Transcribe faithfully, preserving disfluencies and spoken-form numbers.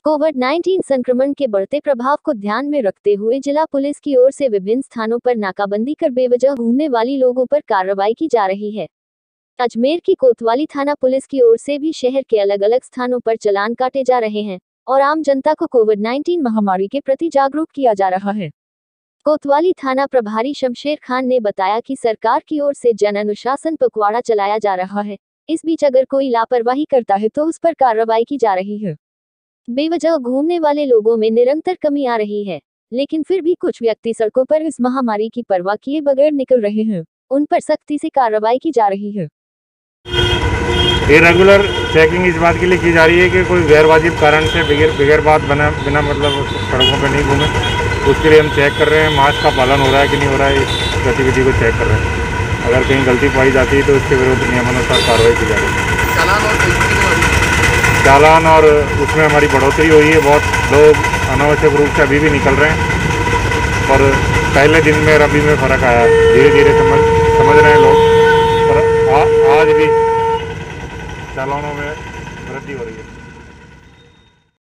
Covid उन्नीस संक्रमण के बढ़ते प्रभाव को ध्यान में रखते हुए जिला पुलिस की ओर से विभिन्न स्थानों पर नाकाबंदी कर बेवजह घूमने वाली लोगों पर कार्रवाई की जा रही है। अजमेर की कोतवाली थाना पुलिस की ओर से भी शहर के अलग अलग स्थानों पर चालान काटे जा रहे हैं और आम जनता को कोविड उन्नीस महामारी के प्रति जागरूक किया जा रहा है। कोतवाली थाना प्रभारी शमशेर खान ने बताया कि सरकार की ओर से जन अनुशासन पखवाड़ा चलाया जा रहा है। इस बीच अगर कोई लापरवाही करता है तो उस पर कार्रवाई की जा रही है। बेवजह घूमने वाले लोगों में निरंतर कमी आ रही है, लेकिन फिर भी कुछ व्यक्ति सड़कों पर इस महामारी की परवाह किए बगैर निकल रहे हैं। उन पर सख्ती से कार्रवाई की जा रही है। ये रेगुलर चेकिंग इस बात के लिए की जा रही है कि कोई गैर वाजिब कारण से बगैर बगैर बात बना बिना मतलब सड़कों पर नहीं घूमे। उसके लिए हम चेक कर रहे हैं मास्क का पालन हो रहा है कि नहीं हो रहा है। इस गतिविधि को चेक कर रहे हैं। अगर कहीं गलती पाई जाती है तो उसके विरुद्ध नियमानुसार कार्रवाई की जा रही है। चालान और चालान और उसमें हमारी बढ़ोतरी हुई है। बहुत लोग अनावश्यक रूप से अभी भी निकल रहे हैं और पहले दिन में और अभी में फ़र्क आया। धीरे धीरे समझ समझ रहे हैं लोग, पर आ, आज भी चालानों में वृद्धि हो रही है।